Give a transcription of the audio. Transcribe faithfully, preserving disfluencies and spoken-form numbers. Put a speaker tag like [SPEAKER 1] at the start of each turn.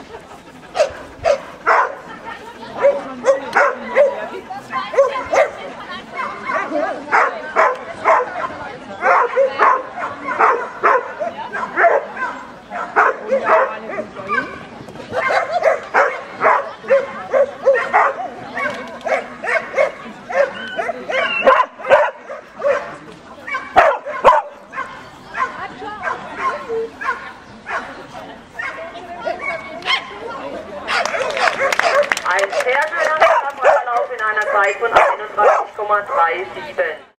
[SPEAKER 1] Ein sehr schöner Vorlauf in einer Zeit von einunddreißig Komma siebenunddreißig.